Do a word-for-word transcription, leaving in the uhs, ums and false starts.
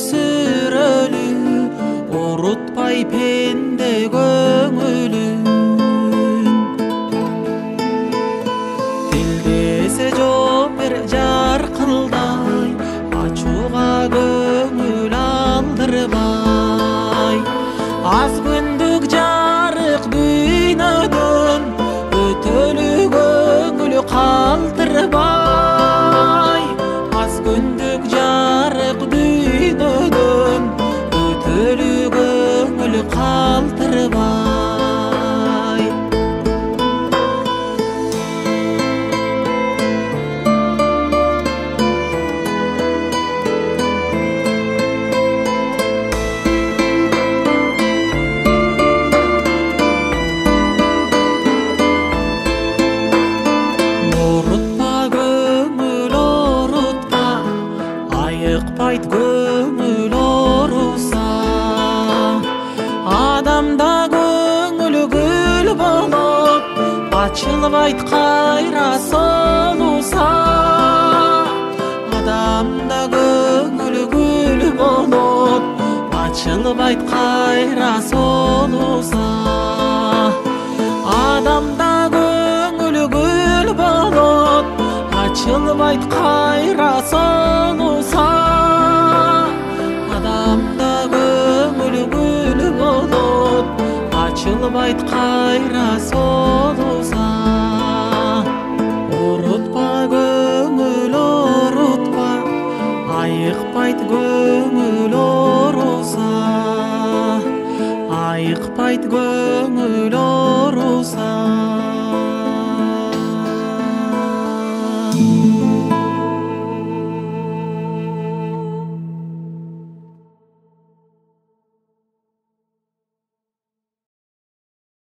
сүрөлү, урутпай пенде көңүлүн. Тилдесе жооп бер жаркылдай, ачууга көңүл алдырбай. Аз күндүк жарык дүйнөдөн, өтөлү көңүл калтырбай. Аз күндүк жарык дүйнөдөн, өтөлү көңүл калтырбай. Айыкпайт көңүл оруса, адамда көңүл гүл болуп, ачылбайт кайра солуса. Адамда көңүл гүл болуп, ачылбайт кайра солуса. Адамда көңүл гүл болуп, ачылбайт кайра солуса. Адамда көңүл гүл болуп, ачылбайт кайра солуса. Урутпа көңүл урутпа, айыкпайт көңүл оруса. Айыкпайт көңүл оруса.